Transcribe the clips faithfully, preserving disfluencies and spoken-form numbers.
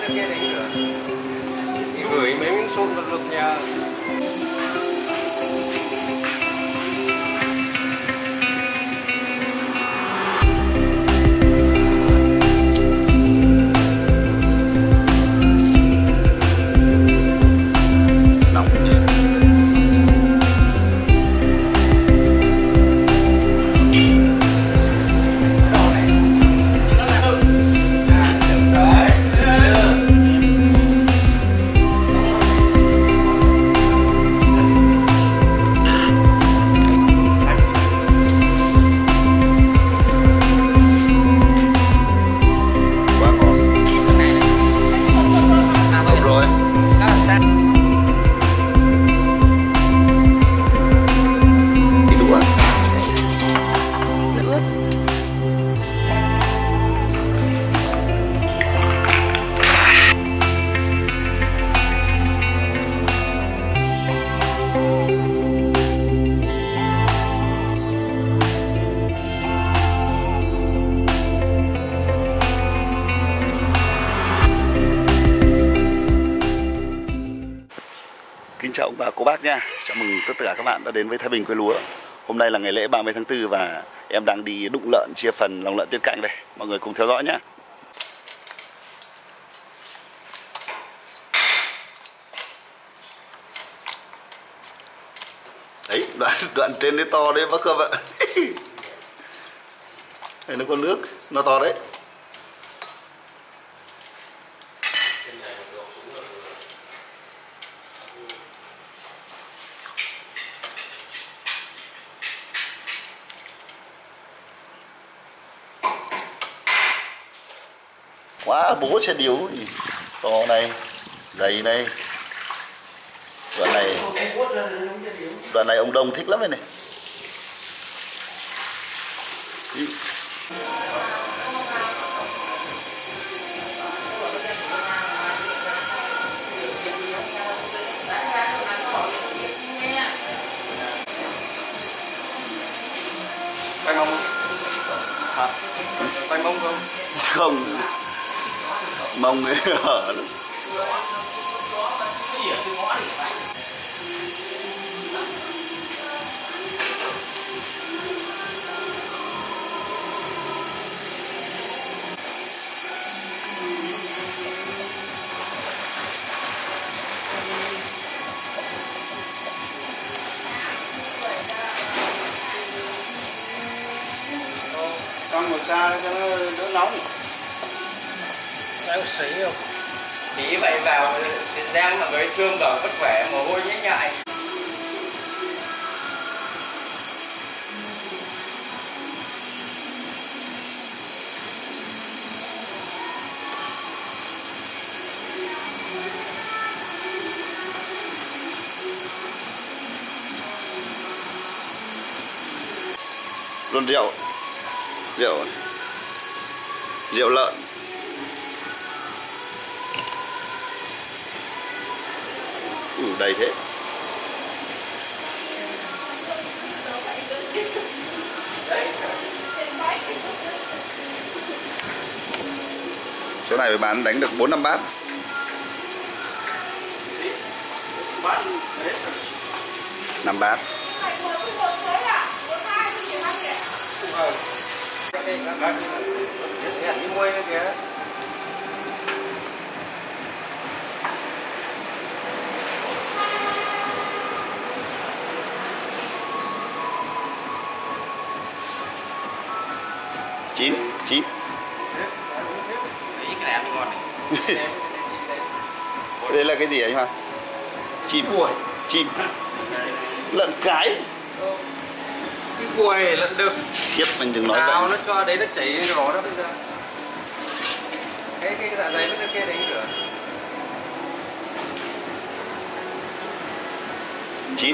kia đấy nữa. Gửi mấy miếng sụn lực lực nhà. Kính chào ông bà cô bác nha. Chào mừng tất cả các bạn đã đến với Thái Bình Quê Lúa. Hôm nay là ngày lễ ba mươi tháng tư và em đang đi đụng lợn chia phần lòng lợn Tiên Cạnh đây. Mọi người cùng theo dõi nhé. Đấy, đoạn, đoạn trên đấy to đấy bác Khâm ạ. Đây nó có nước, nó to đấy. Quá bố xe điếu gì to này, dày này. Đoạn này đoạn này ông Đông thích lắm đây này. Ý. Tay mông hả? Tay mông không? Không, mông ấy hở lắm. Con một xa cho nó đỡ nóng. Đang sấy không? Tí vậy vào Tiền Giang mọi người trương bảo vất khỏe, mồ hôi nhễ nhại. Luôn rượu rượu rượu lợn. Ừ, đầy thế. Chỗ này phải bán đánh được bốn năm bát. Năm bát. Chín, chín. Cái này ngon này. Đây là cái gì anh Hoàng? Chim. Chim. Lợn cái. Cái quầy lợn đực. Khiếp mình đừng nói vậy. Nào nó cho đấy nó chảy rõ đó bây giờ. Cái cái dạ dày nó kia đấy nữa. Chín.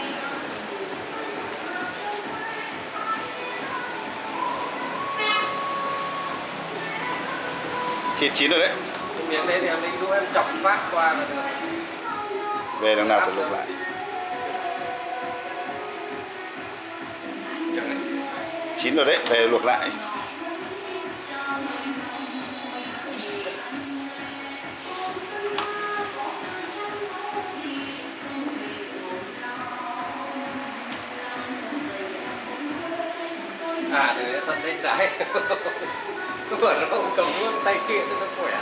Thịt chín rồi đấy. Miếng đấy thì em lấy đũa em chọc phát qua là được. Về đằng nào sẽ luộc lại. Chín rồi đấy, về luộc lại. À thì toàn tay trái. Còn nó không cầm luôn tay kia thì nó khỏe.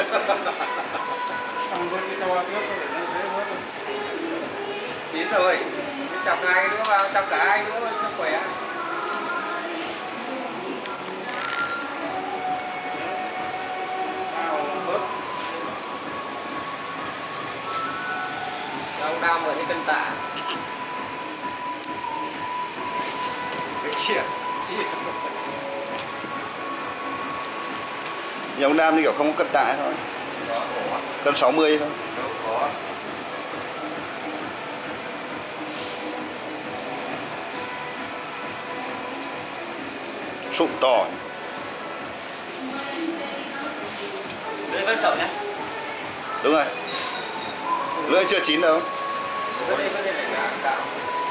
Xong với cái to trước có thể nó dễ hết rồi. Chín rồi. Chọc hai đứa vào, chọc cả hai đứa nó khỏe. Cao bớt. Ông đau mượn đi cân tạ. Cái chia, chia. Nhà ông Nam thì kiểu không có cân tạ thôi. Đó, có. Cân sáu mươi thôi. Đâu có. Sụn to. Lưỡi vẫn sậu nhá. Đúng rồi. Lưỡi chưa chín đâu. Ở đây có thể phải cả tạo.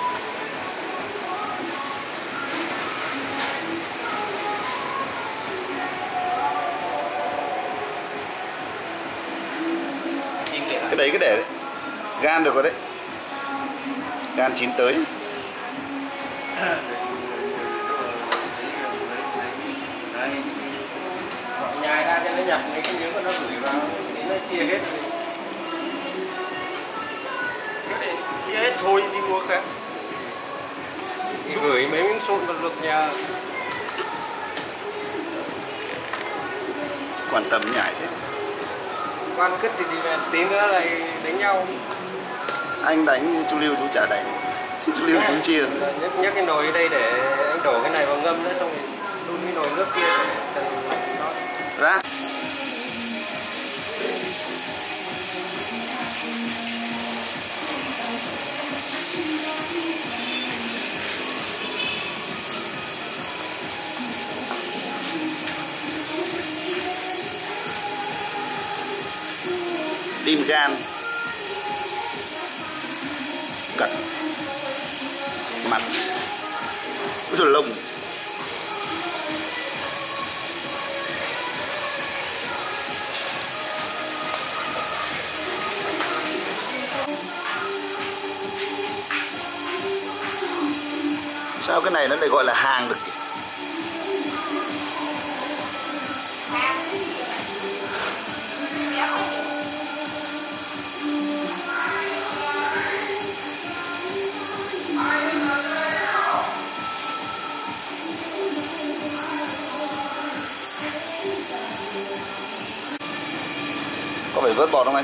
Cái đấy cái để đấy. Gan được rồi đấy. Gan chín tới. Họ nhai ra cho nó nhặt mấy cái miếng của nó gửi vào thì nó chia hết rồi. Cái này chia hết thôi đi mua khác. Thì gửi mấy miếng sụn vào luộc nhà. Quan tâm nhảy thế. Quan cứt thì, thì tí nữa lại đánh nhau. Anh đánh chú Lưu chú chả đánh. Chú Lưu chú chia. Nhấc, nhấc cái nồi ở đây để anh đổ cái này vào ngâm nữa, xong rồi đun cái nồi nước kia để cho nó Ra. Tim gan, cật, mặt, rồi lông. Sao cái này nó lại gọi là hàng được nhỉ? Có phải vớt bọt không anh?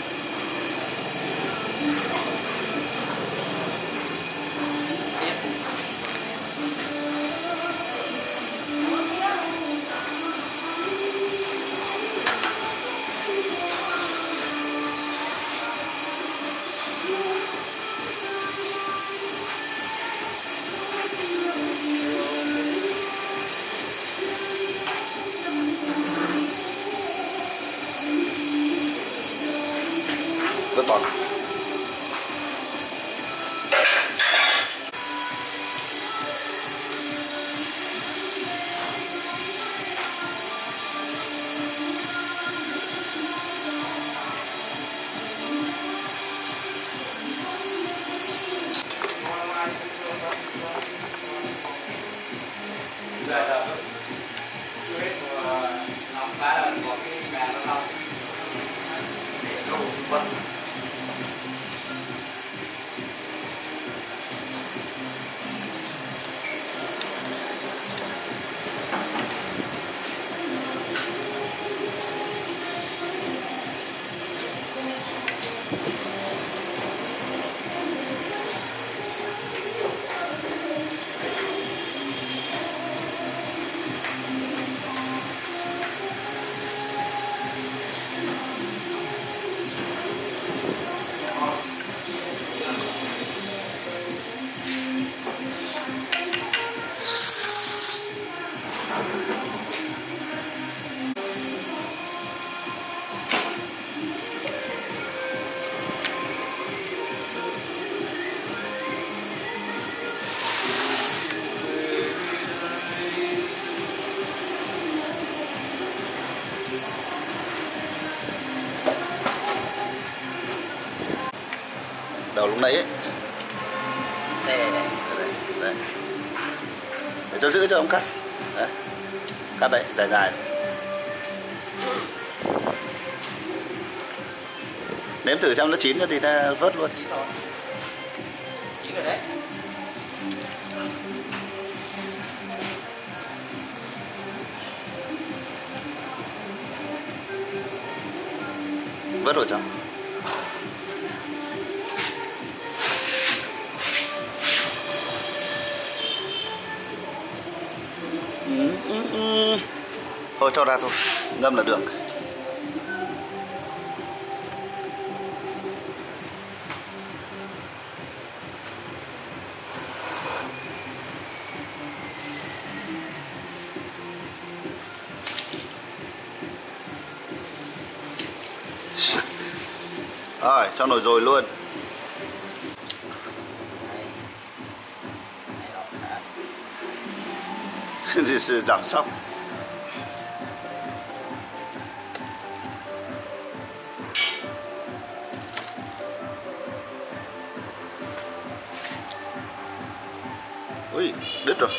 Vớt bọt. Giờ giờ chưa hết mùa năm ba lần có cái gà nó long để lâu mất. Đầu lúc nãy ấy. Đây đây đây. Đây, đây. Để cho giữ cho ông cắt. Cắt đấy, dài dài. Nếm thử xem nó chín rồi thì ta vớt luôn. Chín rồi. Chín rồi đấy. Vớt vào trong. Ừ, ừ, ừ. Thôi cho ra thôi, ngâm là được. Rồi, cho nồi rồi luôn. Giảm sóc. Ui, đứt rồi.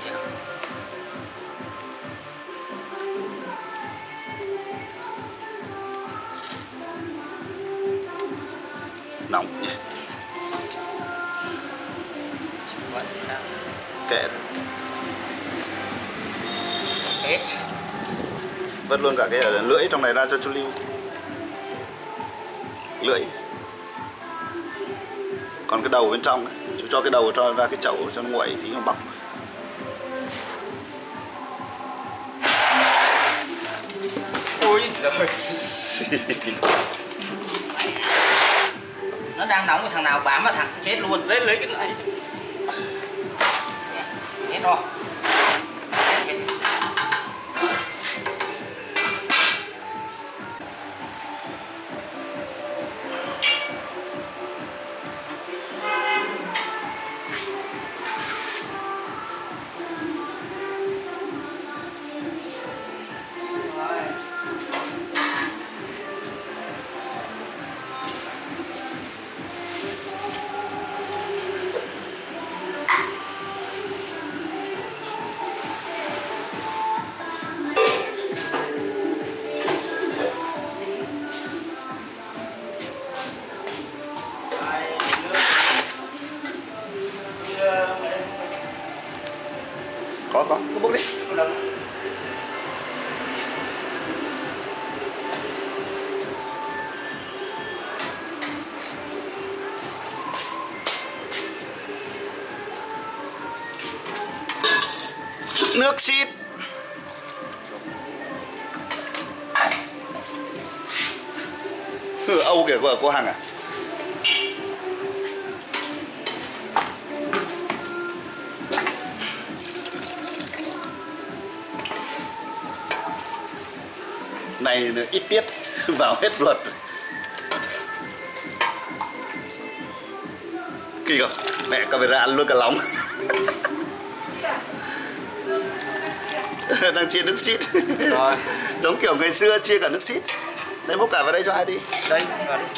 Nóng nhỉ. Kệ. Hết. Vớt luôn cả cái ở lưỡi trong này ra cho chú Lưu. Lưỡi. Còn cái đầu bên trong ấy, chú cho cái đầu cho ra cái chậu cho nó nguội tí nó bóc. Ôi giời. Nó đang nóng, cái thằng nào bám vào thằng chết luôn. Lấy lấy cái này. Hết rồi. Hết, hết. Có có, cứ bốc đi. Nước xịt. Ừ, Âu kìa cô, cô Hằng à? Này ít tiết vào hết ruột. Kỳ không? Mẹ camera ăn luôn cả lòng. Đang chia nước xít. Rồi. Giống kiểu ngày xưa chia cả nước xít. Đấy, múc cả vào đây cho ai đi. Đây, vào đi.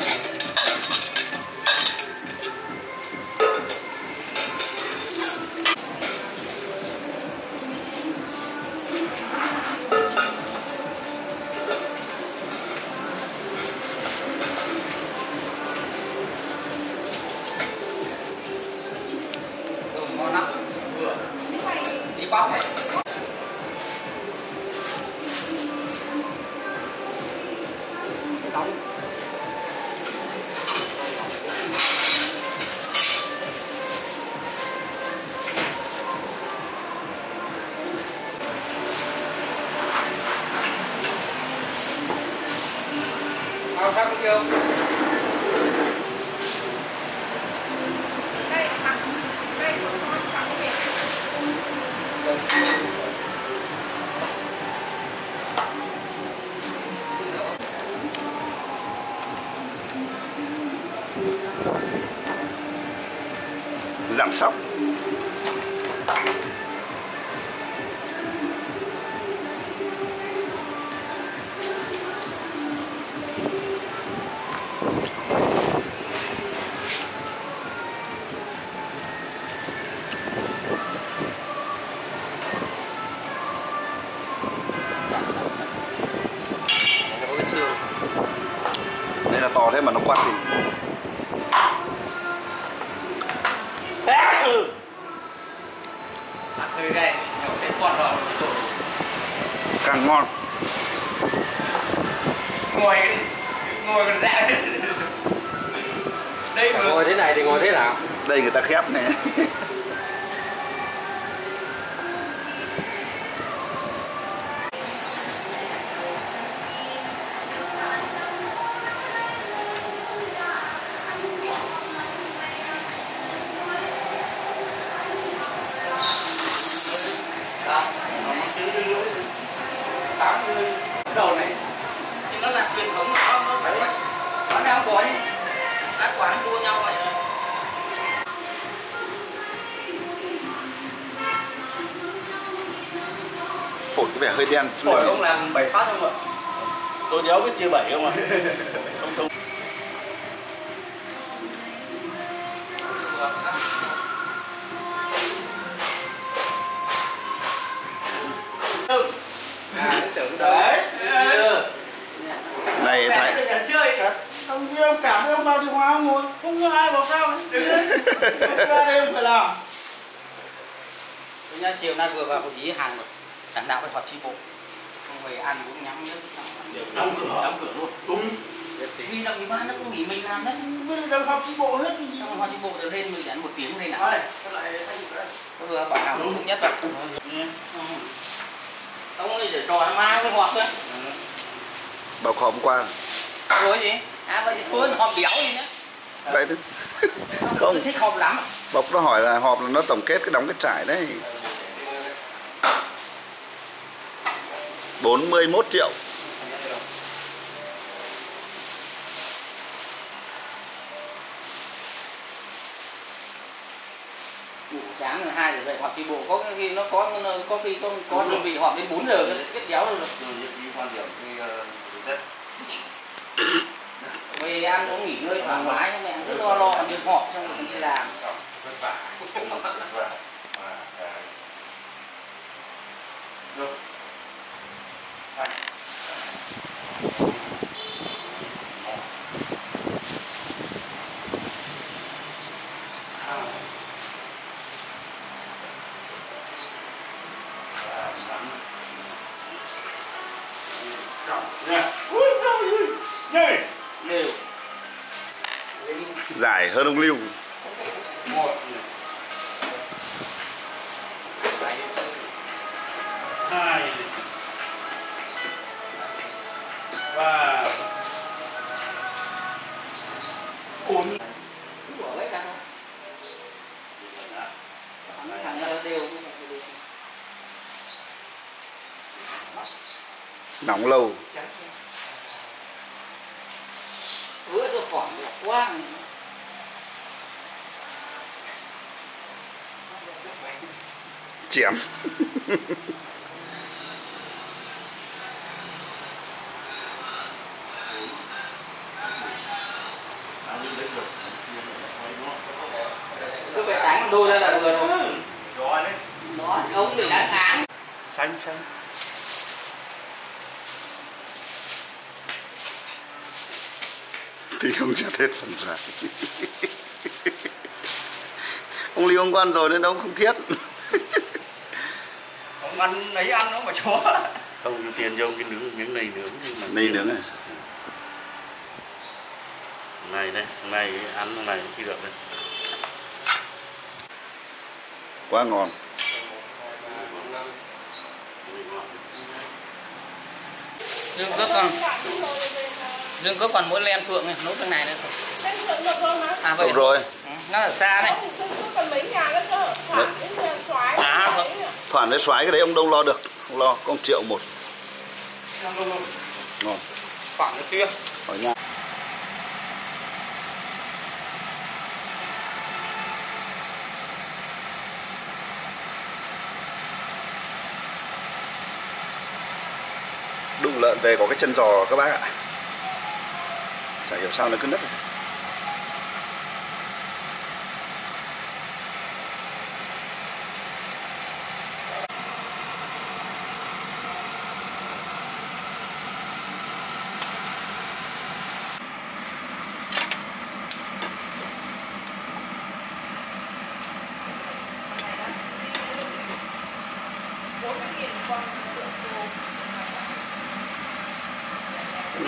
Ngon lắm. Vừa. Đi bóc này. Nóng. Màu sắc chưa? Đây, mặt đây của con trọng việc. Giảm sóc. Đây là to thế mà nó quát thì từ đây nhiều cái con rồi càng ngon. ngồi ngồi còn dạ đây mà Ngồi thế này thì ngồi thế nào? Đây người ta khép này. đầu này thì nó là truyền thống của nó nó phải nó đang có các quán đua nhau vậy. Phổi có vẻ hơi đen. Phổi ông làm bảy phát không ạ? Tôi nhớ biết chia bảy không ạ? Không không. À, tưởng đấy. Này Thái. Chơi. Không biết ông cảm thấy ông vào điều hòa ngồi, không có ai bảo sao ấy. Không ra đây không phải làm. Tôi nhá, chiều nay vừa vào hội ý hàng rồi. Đảng đạo phải họp chi bộ. Không về ăn uống nhắm nhớ. Đóng cửa. Đóng cửa luôn. Đúng. Vì là ủy ban nó cũng nghỉ mình làm đấy. Bây giờ họp chi bộ hết. Xong họp chi bộ rồi lên mình dẫn một tiếng lên nào. Đây, cái lại thay một cái. Tôi vừa bảo hào thống nhất rồi. Ông ơi để trò mang cái họp thôi. Bảo họp hôm qua. Rồi gì? À vậy thì thôi họp béo đi nhá. Vậy đấy. Không. Không. Tôi thích họp lắm. Bọc nó hỏi là họp là nó tổng kết cái đóng cái trải đấy. bốn mươi mốt triệu. Buổi sáng là hai giờ dậy họp chi bộ, có khi nó có có khi có có đơn vị họp đến bốn giờ cái kết déo rồi. Quan điểm thì rất Về ăn uống nghỉ ngơi thoải mái, mẹ cứ lo lo đi họp xong rồi đi làm. vất vả. Được. Giải hơn ông Lưu. Một hai ba bốn. Của lấy ra không? Thằng nó đều. Nóng lâu. Bữa tôi khoảng quá. Chém. Cứ phải đánh đôi ra là vừa rồi. Đó, ông bị đáng án. Xanh xanh. Thì không chết hết phần giải. Ông Lưu ông quan rồi nên ông không thiết. Ông ăn lấy ăn nó mà chó. Không ưu tiên cho ông cái nướng miếng này nướng. Này nướng này. Này đây, này ăn hôm này khi được đây. Quá ngon. Dương cứ còn Dương cứ còn mỗi len phượng này, nốt cái này nữa. Len phượng được không hả? À vậy. Được rồi. Ừ, nó ở xa này. Dương cứ còn mấy nhà nữa cơ. Thoảng đến xoái. À, Đấy. Thoản với xoái cái đấy ông Đông lo được. Không lo, có một triệu một. Ngon. Khoảng được kia. Hỏi nha. Đụng lợn về có cái chân giò các bác ạ. Chả hiểu sao nó cứ nứt.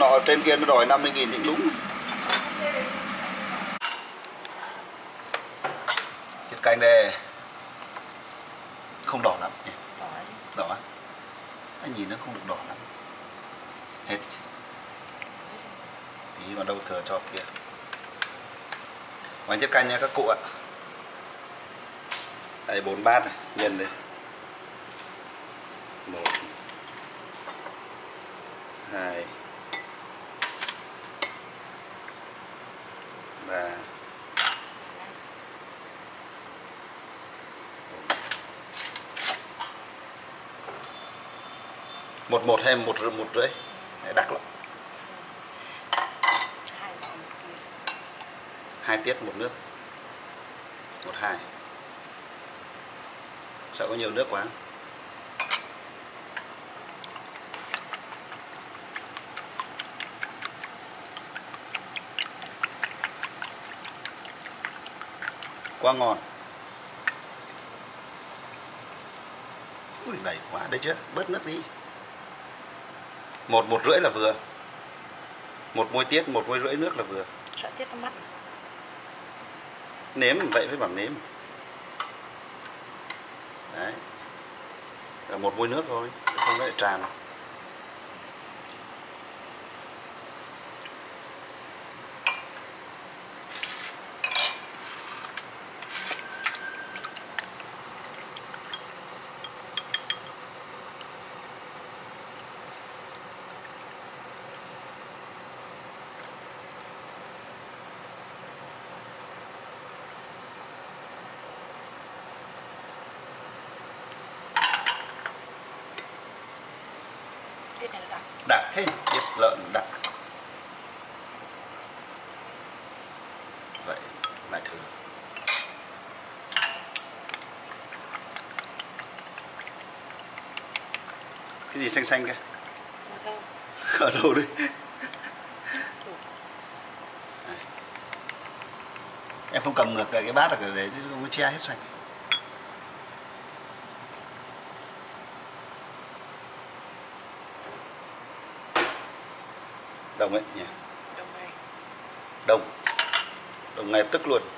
nọ trên kia nó đòi năm mươi nghìn thì đúng. Tiết canh đây không đỏ lắm nhỉ? Đỏ. Anh nhìn nó không được đỏ lắm. Hết. Tí còn đâu thừa cho kia. Ngoài tiết canh nha các cụ ạ. Đây bốn bát này, nhân đây. Một, hai, ba, một một hay một một rưỡi đặc lắm. Hai tiết một nước, một hai. Sợ có nhiều nước quá. Quá ngon. Ui đầy quá, đấy chưa? Bớt nước đi. Một một rưỡi là vừa. Một muôi tiết, một muôi rưỡi nước là vừa. Sợ tiết nó mặn. Nếm vậy mới bằng nếm. Đấy. Là một muôi nước thôi, không lại tràn. Tiết này là đặc. Đặc thế, tiết lợn đặc. Vậy lại thử. Cái gì xanh xanh kìa? Ở đâu đấy? Em không cầm ngược cái cái bát ở đấy chứ không có che hết sạch. Đồng ấy nhỉ? Đồng này. Đồng. Đồng ngay tức luôn.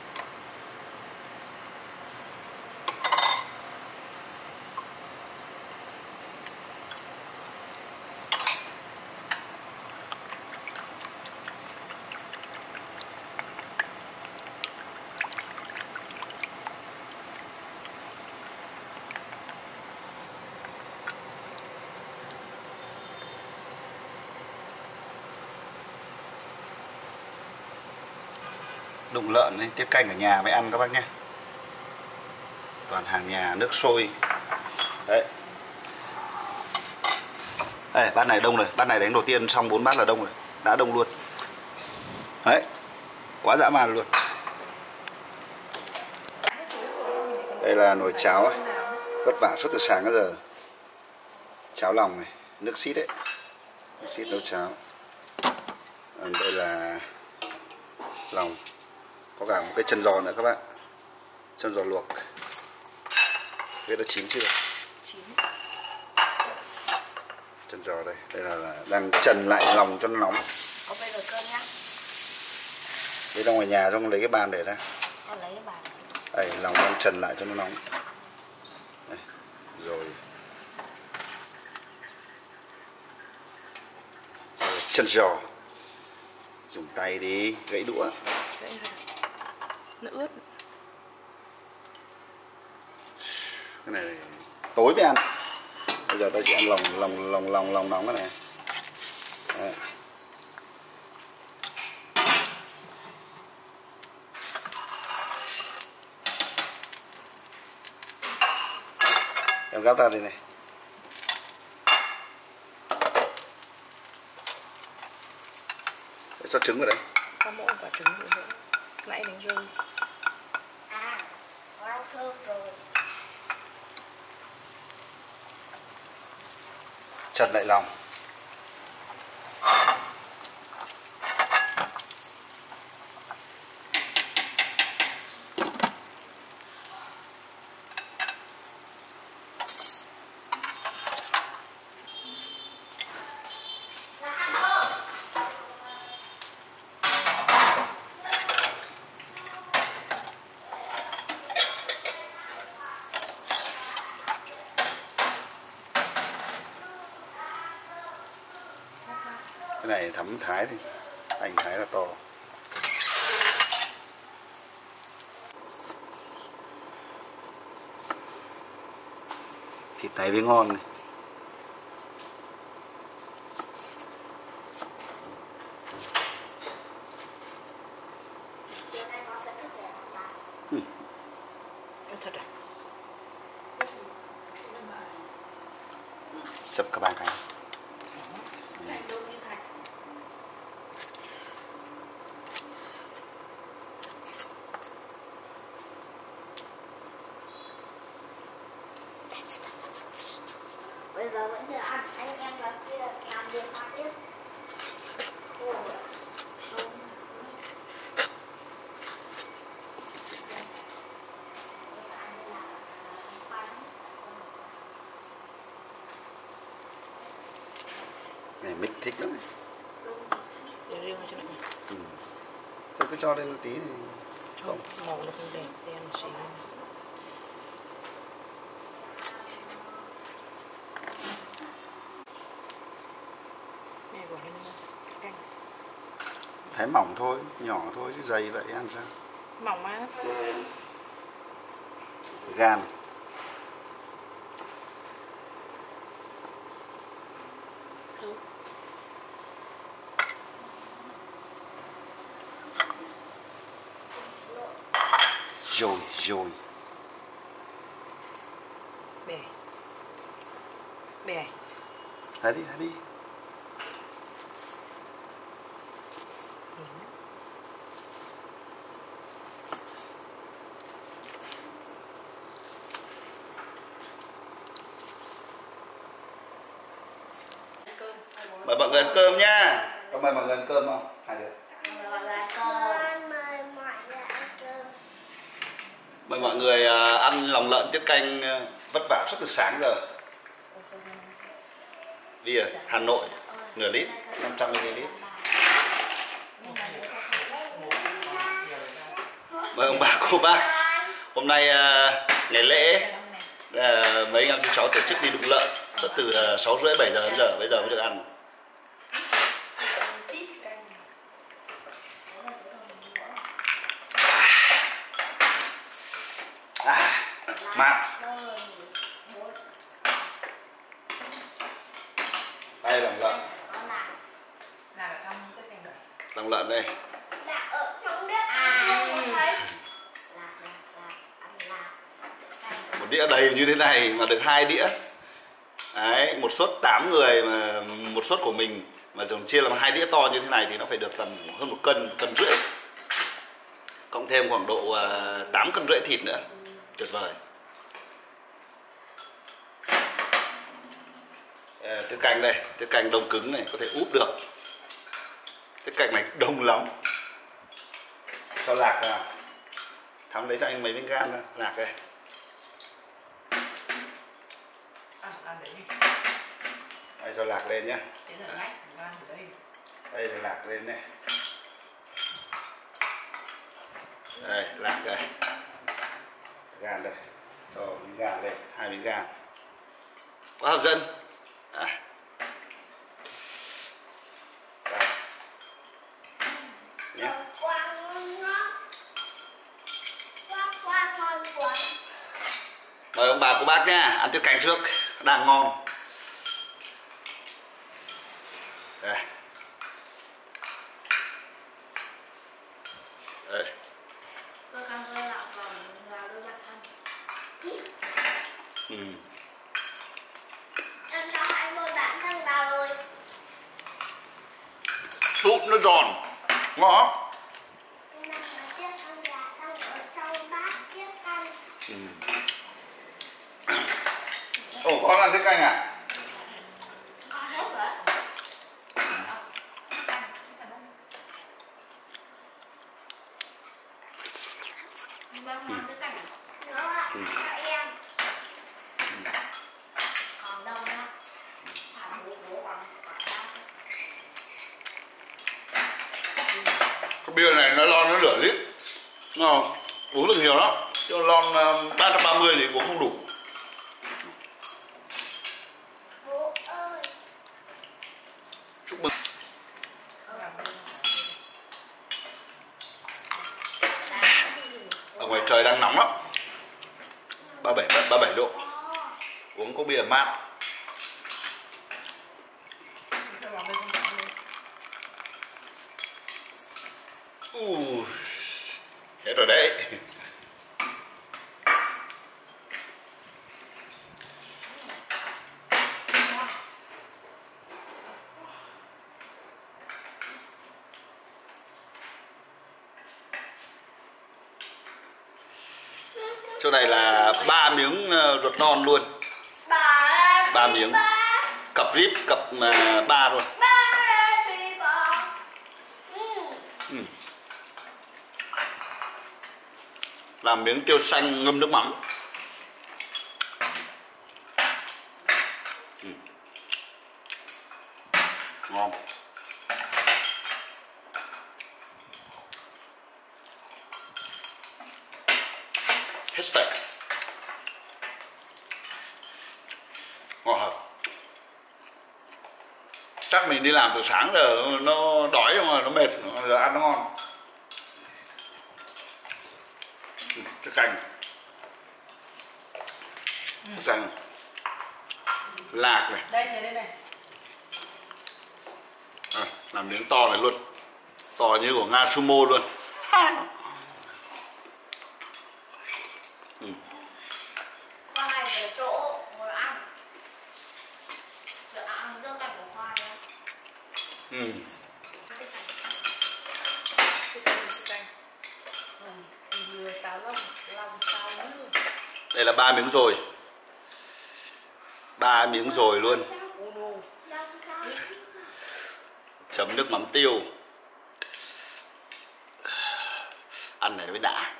Đụng lợn ấy, tiết canh ở nhà mới ăn các bác nhé. Toàn hàng nhà, nước sôi. Đấy. Đây, bát này đông rồi, bát này đánh đầu tiên xong bốn bát là đông rồi, đã đông luôn. Đấy. Quá dã man luôn. Đây là nồi cháo ấy. Vất vả suốt từ sáng đến giờ. Cháo lòng này, nước xít đấy. Nước xít nấu cháo. Đây là lòng. Có cả một cái chân giò nữa các bạn. Chân giò luộc. Biết đã chín chưa? Chín. Chân giò đây. Đây là, là đang trần lại lòng cho nó nóng. Có bây giờ cơm nhá. Đây ra ngoài nhà xong lấy cái bàn để ra. Con lấy cái bàn. Đây, lòng đang trần lại cho nó nóng. Đây. Rồi. Rồi chân giò. Dùng tay đi, gãy đũa. Nó ướt. Cái này tối mới ăn. Bây giờ ta chỉ ăn lòng lòng lòng lòng lòng nóng cái này. Đấy. Em gắp ra đây này. Để cho trứng vào đấy. Có mỗi quả trứng nữa. Nãy đánh rơi. À, quá thơm rồi. Trần lại lòng. Cái này thấm thái đi, hành thái là to. Thịt thái với ngon này. Ừ. Thật à? Chập cả ba cái. Bây giờ vẫn chưa ăn, anh em vào kia làm việc phát tiếp. Ủa. Này mix thích lắm này. Để riêng cho nó. Ừ. Thôi cứ cho lên một tí thì Không, màu nó không đẹp, đen xì. Này quả lên canh. thái mỏng thôi, nhỏ thôi chứ dày vậy ăn sao? Mỏng á. Gan. Ừ. Rồi, rồi. Bè. Bè. Thái đi, thái đi. Ừ. Mời mọi người ăn cơm nha. Có mời mọi người ăn cơm không? Hai đứa. Con mời mọi người ăn cơm. Mời mọi người à, ăn lòng lợn tiết canh à, vất vả suốt từ sáng giờ. Bia Hà Nội nửa lít, năm trăm mi li lít. Mời ông bà cô bác. Hôm nay à, ngày lễ à, mấy anh em chú cháu tổ chức đi đụng lợn suốt từ à, sáu rưỡi bảy giờ đến giờ, bây giờ mới được ăn. À, mát. Đây lòng lợn. Lòng lợn đây. Là ở trong bếp à, không thấy. Một đĩa đầy như thế này mà được hai đĩa. Đấy, một suất tám người mà một suất của mình mà dùng chia làm hai đĩa to như thế này thì nó phải được tầm hơn một cân, một cân rưỡi. Cộng thêm khoảng độ uh, tám cân rưỡi thịt nữa. Tuyệt vời. À, tiết canh đây, tiết canh đông cứng này, có thể úp được. Tiết canh này đông lắm. Cho lạc vào. Thắm lấy cho anh mấy miếng gan ra, lạc đây. Đây cho lạc lên nhá. Đây là lạc lên này. Đây, lạc đây. Gan đây. Cho miếng gan đây, hai miếng gan. Quá hấp dẫn. À. Nhé. Mời ông bà cô bác nha, ăn tiết canh trước, đang ngon. Đây. Đây. Ừ. Em cho hai mươi bạn thân vào rồi. Súp nó giòn, ngon. Ừ. Ồ, con ăn tiết canh à? Cái bia này nó lon nó nửa lít, nó uống được nhiều lắm, chứ lon ba trăm ba mươi thì cũng không đủ. Bố ơi. Chúc mừng. ngoài trời đang nóng lắm, ba mươi bảy, ba mươi bảy độ. Uống có bia mát. Uh, hết rồi đấy. Chỗ này là ba miếng ruột non luôn, ba miếng cặp rib cặp ba luôn. Ừ. Làm miếng tiêu xanh ngâm nước mắm. Ừ. Ngon. Hết sạch. Ngon hợp. Chắc mình đi làm từ sáng giờ nó đói mà nó mệt, giờ ăn nó ngon. Cái canh, cái canh lạc này. Đây này, đây này. À, làm miếng to này luôn, to như của Nga Sumo luôn. Ừ. Khoai ở chỗ ngồi ăn. Được ăn rau canh của khoai đó. Ừ. Cái canh. Cái canh, cái canh. Ừ, vừa xào lòng, lòng xào nữa. Đây là ba miếng rồi, ba miếng rồi luôn. Chấm nước mắm tiêu, ăn này mới đã.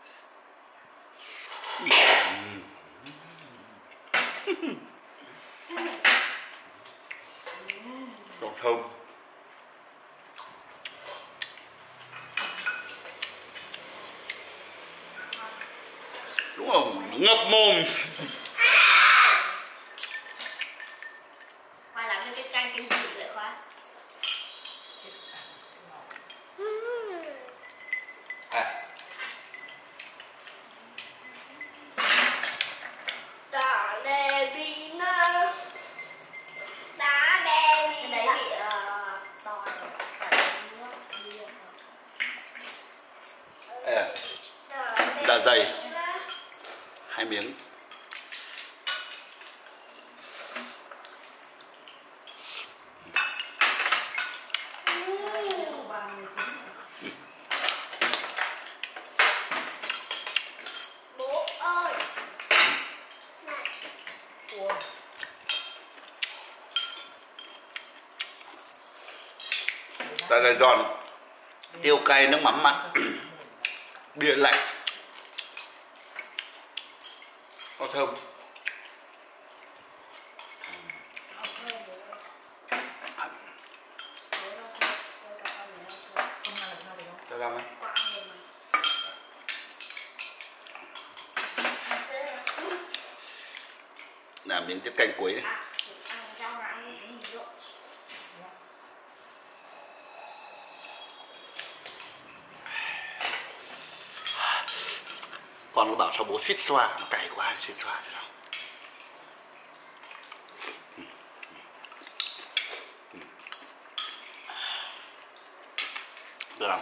Còn thơm. Đúng không? Ngập mồm. Khoai làm như cái canh kinh dị vậy khoai. À. Đá đè đi nơ. Đá đè đi. Cái đấy bị uh, to rồi. À. Dạ dày hai miếng. Bố ơi. Ủa. Dạ dày giòn, tiêu cay nước mắm mặn, bia lạnh, có thơm. Cho ra mấy. Làm miếng tiết canh cuối này. Con nó bảo sao bố suýt xoa, nó cay quá suýt xoa thế nào. Được không?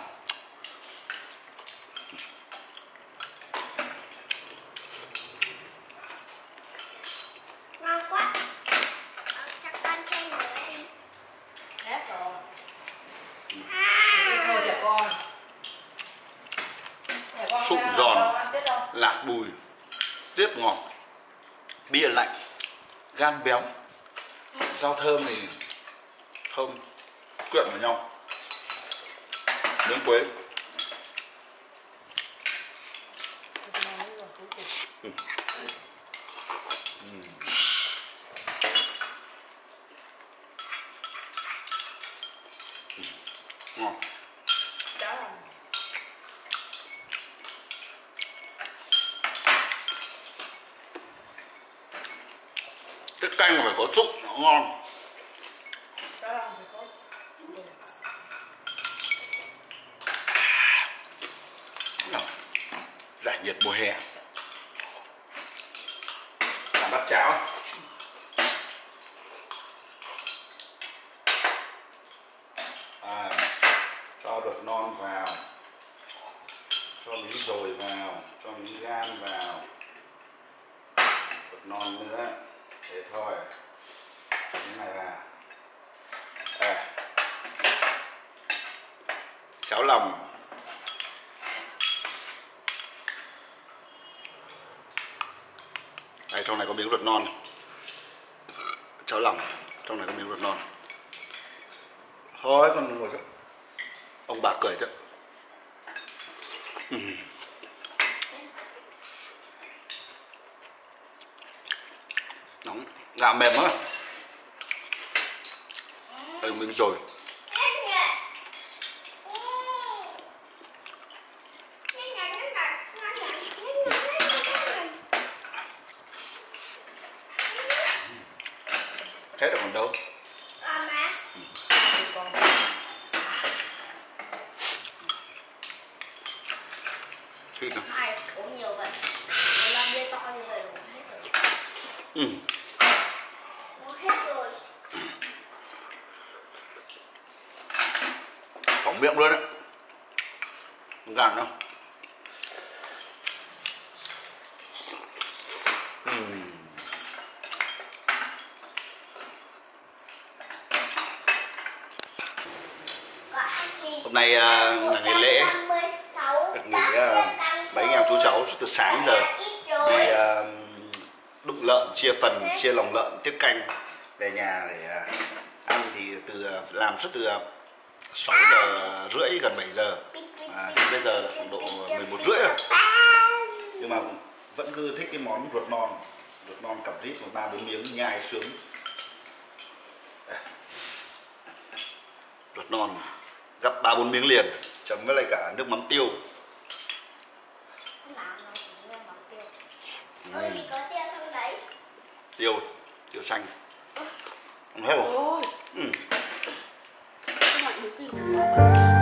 Ngon quá. Chắc con thêm nữa đi. Hết rồi. À. Đi thôi trẻ con. Trẻ con Sụn ăn giòn, đâu, ăn tiết đâu. lạc bùi, tiết ngọt, bia lạnh, gan béo, rau thơm này thơm quyện vào nhau, miếng quế. Ừ. Ừ. Ngon. Đó là Cái canh phải có súp nó ngon. đó là phải có. Nào. Dày. giải nhiệt mùa hè. Làm bát cháo. À, cho ruột non vào, cho miếng dồi vào, cho miếng gan vào, ruột non nữa, thế thôi. Cho miếng này vào. À, cháo lòng. Đây, trong này có miếng ruột non. Cháo lòng, trong này có miếng ruột non. Thôi con ngồi chứ. Ông bà cười chứ. Ừ. Nóng, gà mềm quá. Đây miếng rồi. Hết rồi còn đâu. À má. Còn Thịt nào. Ai uống nhiều vậy? Mình làm bia to như vậy uống hết rồi. Ừ. Uống hết rồi. Phỏng miệng luôn đấy. Không gàn đâu. Ừ. Hôm nay uh, là ngày lễ, được nghỉ uh, mấy anh em chú cháu suốt từ sáng giờ đi uh, đụng lợn, chia phần, chia lòng lợn, tiết canh về nhà để uh, ăn. Thì từ uh, làm suốt từ uh, sáu giờ rưỡi gần bảy giờ, à, đến bây giờ là khoảng độ mười một rưỡi rồi, nhưng mà vẫn cứ thích cái món ruột non, ruột non cặp rít một ba bốn miếng nhai sướng. Đây. Ruột non gấp ba bốn miếng liền, chấm với lại cả nước mắm tiêu. Ôi, có tiêu trong đấy. Tiêu, tiêu xanh. Không thấy không? ôi. Ừ. Cái mạnh được kinh.